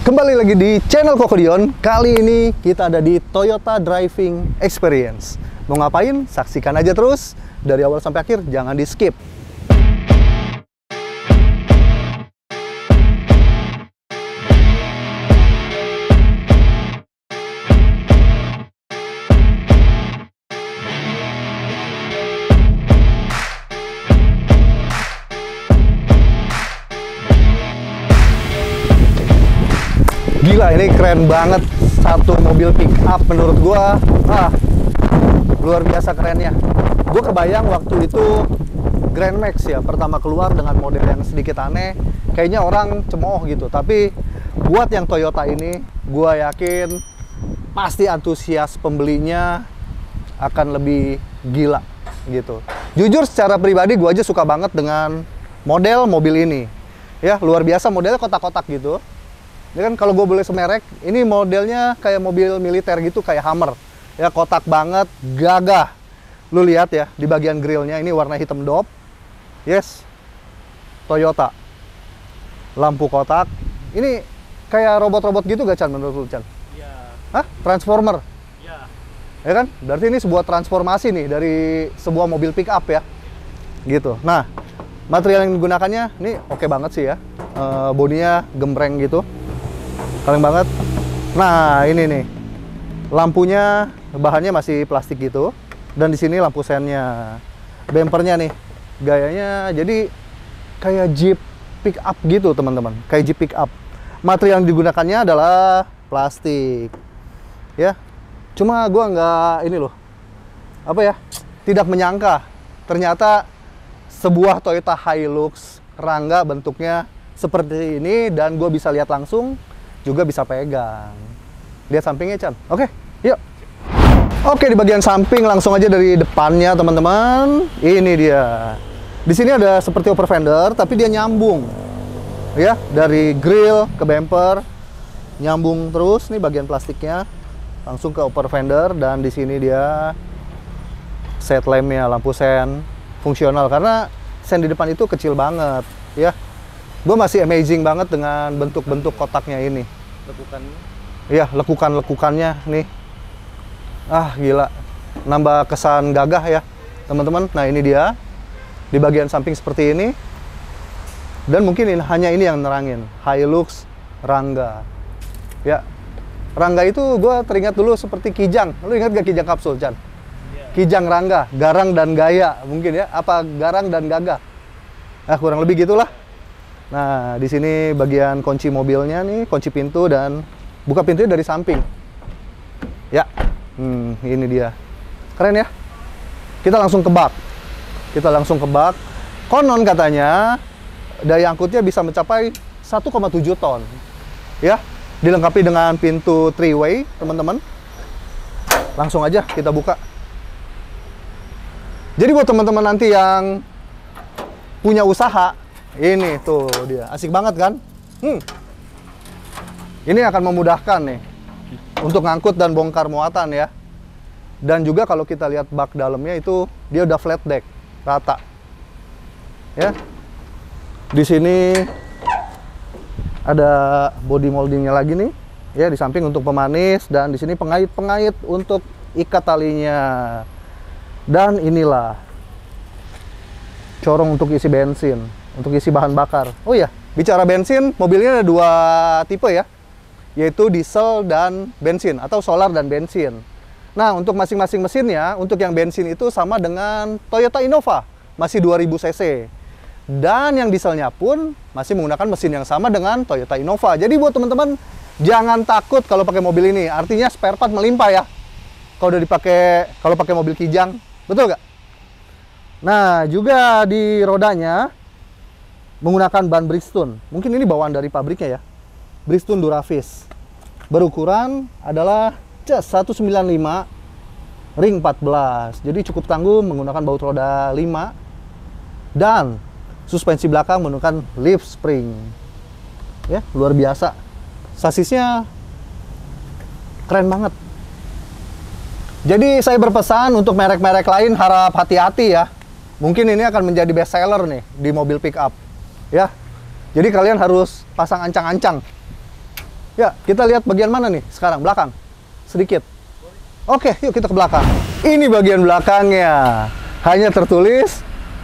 Kembali lagi di channel Kokodion. Kali ini kita ada di Toyota Driving Experience. Mau ngapain? Saksikan aja terus dari awal sampai akhir, jangan di skip. Gila, ini keren banget. Satu mobil pick up menurut gua, luar biasa kerennya. Gua kebayang waktu itu Grand Max ya, pertama keluar dengan model yang sedikit aneh. Kayaknya orang cemooh gitu. Tapi buat yang Toyota ini, gua yakin pasti antusias pembelinya akan lebih gila gitu. Jujur secara pribadi gua aja suka banget dengan model mobil ini. Ya, luar biasa, modelnya kotak-kotak gitu. Ya kan, kalau gue boleh semerek, ini modelnya kayak mobil militer gitu, kayak Hummer. Ya, kotak banget, gagah. Lu lihat ya, di bagian grillnya ini warna hitam dop. Yes, Toyota. Lampu kotak. Ini kayak robot-robot gitu gak, Chan, menurut lu, Chan? Iya. Hah? Transformer? Iya. Ya kan? Berarti ini sebuah transformasi nih dari sebuah mobil pick up ya. Gitu. Nah, material yang digunakannya, ini oke banget sih ya. Bodinya gembreng gitu. Keren banget. Nah, ini nih. Lampunya bahannya masih plastik gitu. Dan di sini lampu sennya. Bempernya nih. Gayanya jadi kayak Jeep pick up gitu, teman-teman. Kayak Jeep pick up. Material yang digunakannya adalah plastik. Ya. Cuma gua nggak ini loh. Apa ya? Tidak menyangka ternyata sebuah Toyota Hilux Rangga bentuknya seperti ini, dan gue bisa lihat langsung, juga bisa pegang. Lihat sampingnya, Chan. Oke, yuk. Oke, di bagian samping langsung aja dari depannya, teman-teman. Ini dia. Di sini ada seperti upper fender, tapi dia nyambung. Ya, dari grill ke bumper, nyambung terus nih bagian plastiknya, langsung ke upper fender, dan di sini dia set lampnya, lampu sen fungsional karena sen di depan itu kecil banget, ya. Gue masih amazing banget dengan bentuk-bentuk kotaknya ini. Lekukannya? Iya, lekukan-lekukannya nih. Ah, gila. Nambah kesan gagah ya, teman-teman. Nah, ini dia. Di bagian samping seperti ini. Dan mungkin hanya ini yang nerangin. Hilux Rangga. Ya. Rangga itu gue teringat dulu seperti Kijang. Lu ingat gak Kijang kapsul, Chan? Iya. Kijang Rangga, garang dan gaya mungkin ya. Apa garang dan gagah? Nah, kurang lebih gitulah. Nah, di sini bagian kunci mobilnya nih, kunci pintu, dan buka pintunya dari samping. Ya, ini dia. Keren ya. Kita langsung ke bak. Konon katanya daya angkutnya bisa mencapai 1,7 ton. Ya, dilengkapi dengan pintu 3-way, teman-teman. Langsung aja kita buka. Jadi buat teman-teman nanti yang punya usaha, ini tuh dia, asik banget kan? Ini akan memudahkan nih untuk ngangkut dan bongkar muatan ya. Dan juga kalau kita lihat bak dalamnya itu dia udah flat deck, rata. Ya. Di sini ada body moldingnya lagi nih, ya, di samping untuk pemanis, dan di sini pengait-pengait untuk ikat talinya. Dan inilah corong untuk isi bensin, untuk isi bahan bakar. Oh iya, bicara bensin, mobilnya ada dua tipe ya, yaitu diesel dan bensin, atau solar dan bensin. Nah, untuk masing-masing mesinnya, untuk yang bensin itu sama dengan Toyota Innova, masih 2000 cc. Dan yang dieselnya pun masih menggunakan mesin yang sama dengan Toyota Innova. Jadi buat teman-teman, jangan takut kalau pakai mobil ini, artinya spare part melimpah ya. Kalau udah dipakai, kalau pakai mobil Kijang, betul nggak? Nah, juga di rodanya menggunakan ban Bridgestone. Mungkin ini bawaan dari pabriknya ya. Bridgestone Duravis. Berukuran adalah 195 ring 14. Jadi cukup tangguh, menggunakan baut roda 5. Dan suspensi belakang menggunakan leaf spring. Ya, luar biasa. Sasisnya keren banget. Jadi saya berpesan untuk merek-merek lain harap hati-hati ya. Mungkin ini akan menjadi best seller nih di mobil pick up. Ya. Jadi kalian harus pasang ancang-ancang. Ya, kita lihat bagian mana nih sekarang? Belakang. Sedikit. Oke, yuk kita ke belakang. Ini bagian belakangnya. Hanya tertulis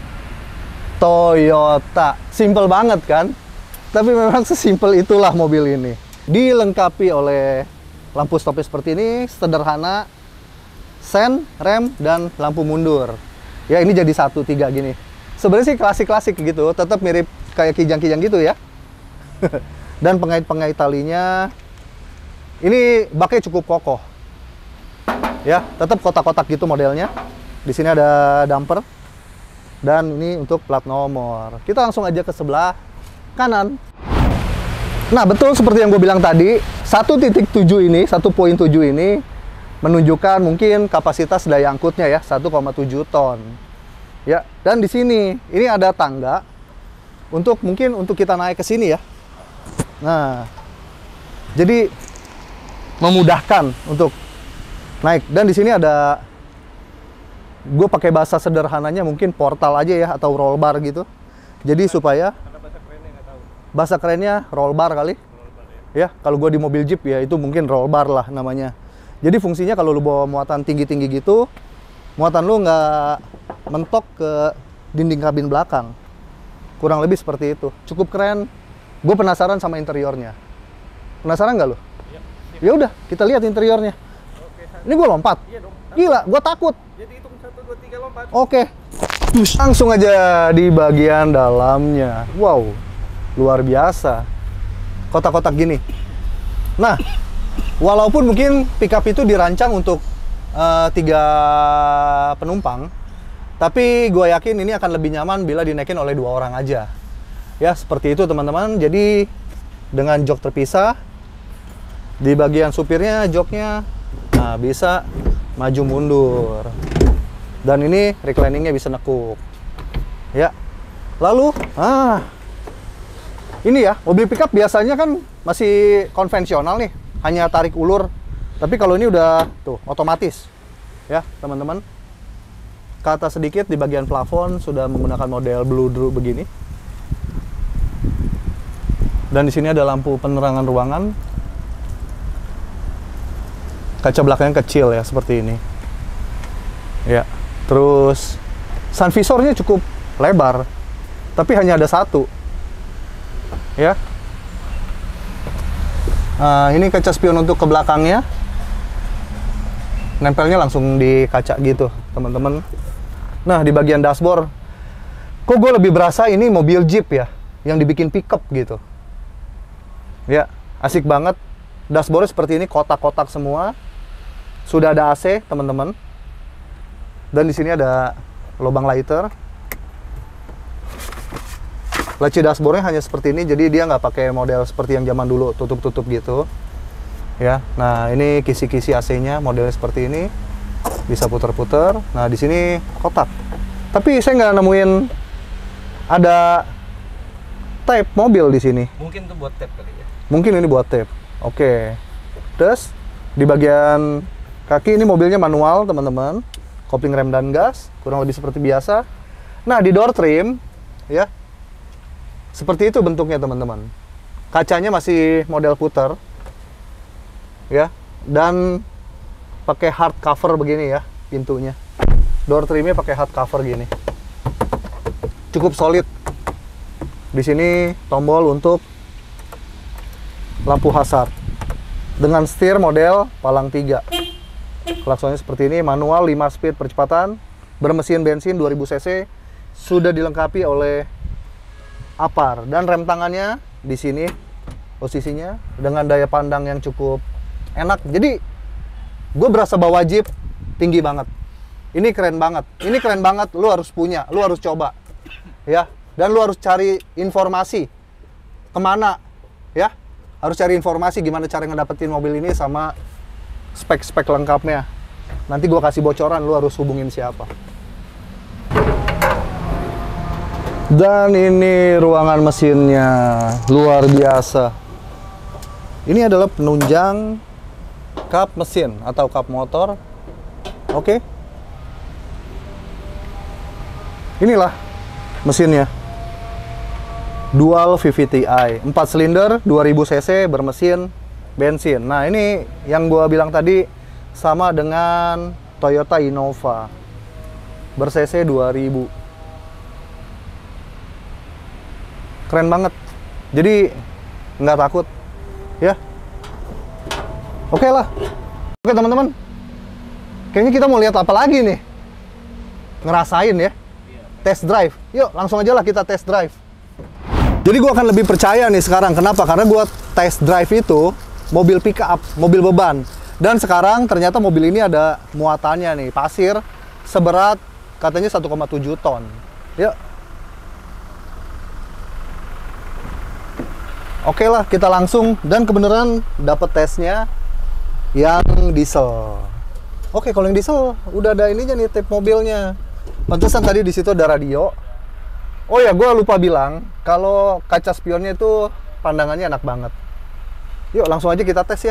Toyota. Simple banget kan? Tapi memang sesimpel itulah mobil ini. Dilengkapi oleh lampu stopnya seperti ini, sederhana, sen, rem, dan lampu mundur. Ya, ini jadi 1, 3 gini. Sebenarnya sih klasik-klasik gitu, tetap mirip kayak kijang-kijang gitu ya. Dan pengait-pengait talinya, ini baknya cukup kokoh. Ya, tetap kotak-kotak gitu modelnya. Di sini ada damper. Dan ini untuk plat nomor. Kita langsung aja ke sebelah kanan. Nah, betul seperti yang gue bilang tadi, 1.7 ini, 1.7 ini menunjukkan mungkin kapasitas daya angkutnya ya, 1,7 ton. Ya, dan di sini ini ada tangga untuk mungkin untuk kita naik ke sini ya. Nah, jadi memudahkan untuk naik. Dan di sini ada, gue pakai bahasa sederhananya mungkin portal aja ya, atau roll bar gitu. Jadi supaya bahasa kerennya roll bar kali. Ya, kalau gue di mobil Jeep ya itu mungkin roll bar lah namanya. Jadi fungsinya kalau lu bawa muatan tinggi-tinggi gitu, muatan lu nggak mentok ke dinding kabin belakang. Kurang lebih seperti itu. Cukup keren. Gue penasaran sama interiornya. Penasaran nggak lu? Ya udah, kita lihat interiornya. Ini gue lompat. Gila, gue takut. Jadi hitung 1, 2, 3 lompat. Oke. Langsung aja di bagian dalamnya. Wow, luar biasa. Kotak-kotak gini. Nah, walaupun mungkin pickup itu dirancang untuk 3 penumpang, tapi gue yakin ini akan lebih nyaman bila dinaikin oleh 2 orang aja. Ya, seperti itu teman-teman. Jadi dengan jok terpisah. Di bagian supirnya joknya bisa maju mundur. Dan ini recliningnya bisa nekuk. Ya. Lalu, ini ya, mobil pickup biasanya kan masih konvensional nih, hanya tarik ulur. Tapi kalau ini udah tuh otomatis. Ya, teman-teman. Ke atas sedikit di bagian plafon sudah menggunakan model bludru begini. Dan di sini ada lampu penerangan ruangan. Kaca belakangnya kecil ya, seperti ini. Ya, terus sun visornya cukup lebar, tapi hanya ada 1. Ya. Ini kaca spion untuk ke belakangnya. Nempelnya langsung di kaca gitu, teman-teman. Nah, di bagian dashboard, kok gue lebih berasa ini mobil Jeep ya, yang dibikin pickup gitu. Ya, asik banget. Dashboardnya seperti ini, kotak-kotak semua. Sudah ada AC, teman-teman. Dan di sini ada lubang lighter. Laci dashboardnya hanya seperti ini, jadi dia nggak pakai model seperti yang zaman dulu, tutup-tutup gitu. Ya, nah ini kisi-kisi AC-nya modelnya seperti ini, bisa putar-putar. Nah, di sini kotak. Tapi saya nggak nemuin ada tape mobil di sini. Mungkin itu buat tape kali ya. Mungkin ini buat tape. Oke. Terus di bagian kaki ini mobilnya manual, teman-teman. Kopling rem dan gas, kurang lebih seperti biasa. Nah, di door trim ya. Seperti itu bentuknya, teman-teman. Kacanya masih model puter. Ya, dan pakai hard cover begini ya pintunya. Door trimnya pakai hard cover gini. Cukup solid. Di sini tombol untuk lampu hazard dengan setir model palang 3. Klaksonnya seperti ini, manual 5 speed percepatan, bermesin bensin 2000 cc, sudah dilengkapi oleh APAR dan rem tangannya di sini posisinya dengan daya pandang yang cukup enak. Jadi gue berasa bawa Jeep tinggi banget. Ini keren banget. Ini keren banget. Lu harus punya. Lu harus coba. Ya. Dan lu harus cari informasi kemana. Ya. Harus cari informasi gimana cara ngedapetin mobil ini sama spek-spek lengkapnya. Nanti gue kasih bocoran. Lu harus hubungin siapa. Dan ini ruangan mesinnya. Luar biasa. Ini adalah penunjang kap mesin atau kap motor. Oke. Inilah mesinnya. Dual VVT-i, 4 silinder, 2000 cc, bermesin bensin. Nah, ini yang gua bilang tadi sama dengan Toyota Innova. Ber-cc 2000. Keren banget. Jadi nggak takut ya. Oke lah. Oke teman-teman. Kayaknya kita mau lihat apa lagi nih? Ngerasain ya. Test drive. Yuk, langsung aja lah kita test drive. Jadi gua akan lebih percaya nih sekarang. Kenapa? Karena gua test drive itu mobil pick up, mobil beban. Dan sekarang ternyata mobil ini ada muatannya nih, pasir seberat katanya 1,7 ton. Yuk. Oke lah, kita langsung, dan kebenaran dapat tesnya yang diesel. Oke, kalau yang diesel udah ada ininya nih, tip mobilnya. Pantesan tadi di situ ada radio. Oh ya, gue lupa bilang kalau kaca spionnya itu pandangannya enak banget. Yuk, langsung aja kita tes ya.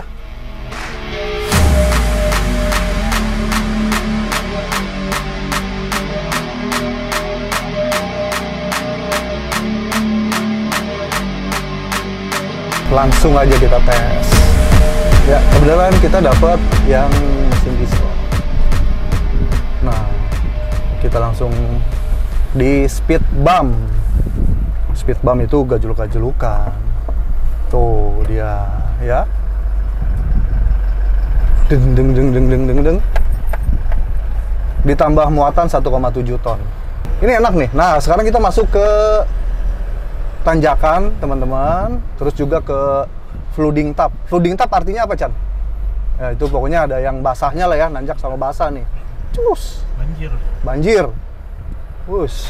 Langsung aja kita tes. Ya, kebetulan kita dapat yang mesin diesel. Nah, kita langsung di speed bump. Speed bump itu gajluk-gajlukan. Tuh dia, ya. Deng deng deng deng deng deng deng. Ditambah muatan 1,7 ton. Ini enak nih. Nah, sekarang kita masuk ke tanjakan, teman-teman. Terus juga ke flooding tap. Flooding tap artinya apa, Chan? Ya, itu pokoknya ada yang basahnya lah ya, nanjak sama basah nih. Cus. Banjir. Banjir. Wush.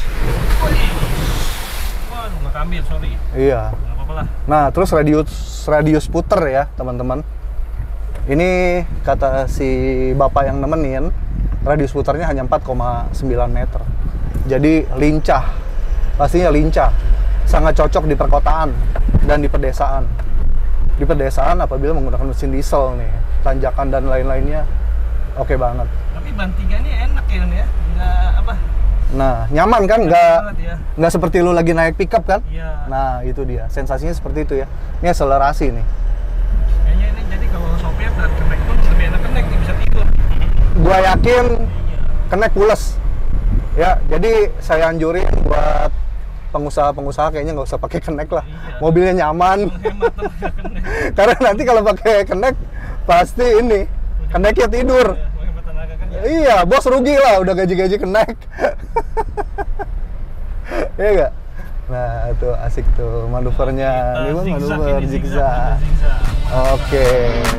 Waduh, nggak ambil, sorry. Iya. Nggak apa-apa lah. Nah, terus radius puter ya, teman-teman. Ini kata si bapak yang nemenin, radius puternya hanya 4,9 meter. Jadi lincah. Pastinya lincah. Sangat cocok di perkotaan dan di pedesaan. Di pedesaan apabila menggunakan mesin diesel nih, tanjakan dan lain-lainnya oke banget. Tapi bantingannya enak ya, ya? Nggak apa? Nah, nyaman kan? Nggak seperti lu lagi naik pickup kan? Iya. Nah, itu dia. Sensasinya seperti itu ya. Ini akselerasi nih. Kayaknya ini jadi kalau sopir dan kenek pun lebih enak kenek, bisa tidur. Gua yakin Iya. kenek pules. Ya, jadi saya anjurin buat pengusaha-pengusaha kayaknya nggak usah pakai kenek lah. Iya. Mobilnya nyaman. Hemat tenaga kenek. Karena nanti kalau pakai kenek pasti ini keneknya tidur. Ya, menghemat tenaga kan ya. Iya, bos rugi lah udah gaji-gaji kenek. Iya nggak? Nah, itu asik tuh manuvernya. Ini mah manuver zigzag. Oke.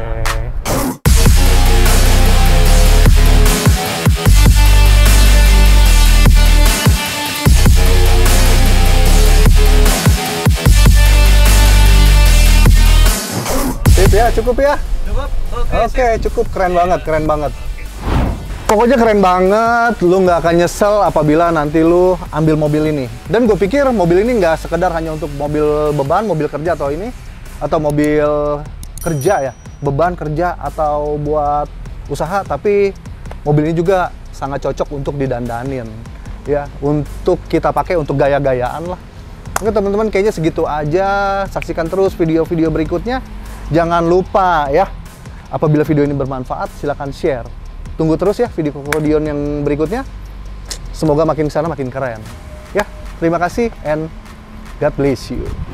Sip ya, cukup ya? Cukup? Oke, cukup. Keren banget, keren banget. Pokoknya keren banget, lu nggak akan nyesel apabila nanti lu ambil mobil ini. Dan gue pikir mobil ini nggak sekedar hanya untuk mobil beban, mobil kerja atau ini, atau mobil kerja ya, beban kerja atau buat usaha, tapi mobil ini juga sangat cocok untuk didandanin, ya, untuk kita pakai untuk gaya-gayaan lah. Oke teman-teman, kayaknya segitu aja. Saksikan terus video-video berikutnya. Jangan lupa ya, apabila video ini bermanfaat, silahkan share. Tunggu terus ya video-video yang berikutnya. Semoga makin kesana makin keren. Ya, terima kasih and God bless you.